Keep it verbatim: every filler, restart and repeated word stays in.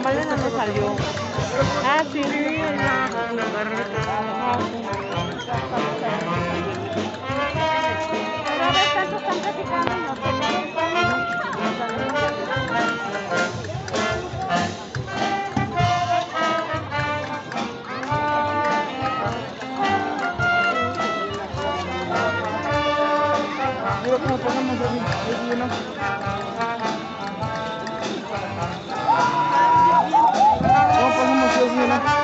Malena no salió. Ah, sí. Sí, ahí la, la barrita. Ah, sí. Cada vez tanto están platicando y nos quedaron todos. Mira cómo pasamos así, así, ¿no? ¿Cómo pasamos así, no?